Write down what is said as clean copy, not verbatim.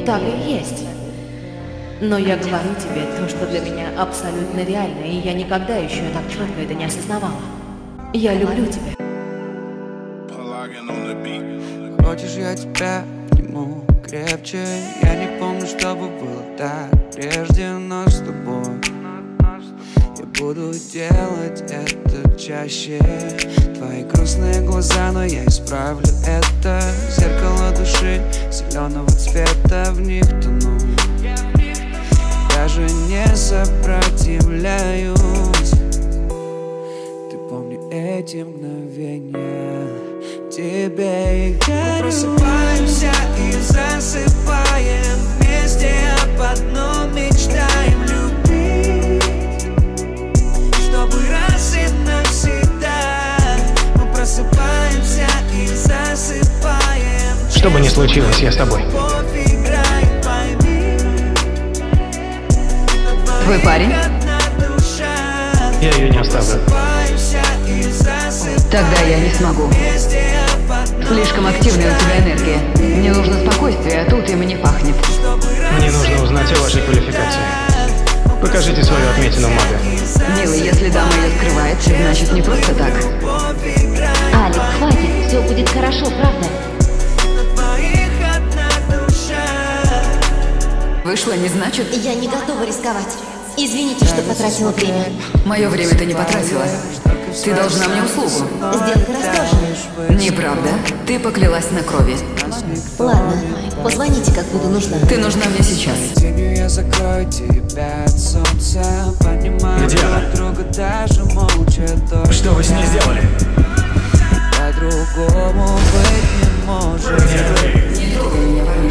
Так и есть. Но я говорю тебе то, что для меня абсолютно реально, и я никогда еще так четко это не осознавала. Я люблю тебя. Хочешь, я тебя обниму крепче? Я не помню, чтобы было так прежде, но с тобой я буду делать это чаще. Твои грустные глаза, но я исправлю это. Зеркало души зеленого цвета, в них тону. Даже не сопротивляюсь. Ты помни эти мгновения, тебе их дарю. Просыпаемся и засыпаем вместе, об одном мечтаем любить, чтобы раз и навсегда. Мы просыпаемся и засыпаем. Что бы ни случилось, я с тобой. Твой парень? Я ее не оставлю. Тогда я не смогу. Слишком активная у тебя энергия. Мне нужно спокойствие, а тут им и не пахнет. Мне нужно узнать о вашей квалификации. Покажите свою отметину мага. Милый, если дама ее скрывает, значит не просто так. Алекс, хватит, все будет хорошо, правда? Вышло не значит... Я не готова рисковать. Извините, что потратила время. Мое время ты не потратила. Ты должна мне услугу. Сделка расторжена. Неправда. Ты поклялась на крови. Ладно, позвоните, как буду нужна. Ты нужна мне сейчас. Я закрою тебя от солнца. Понимаю Где она? друг друга даже молча. Что вы с ней сделали? По-другому быть не может. Где ты? Не трогай меня,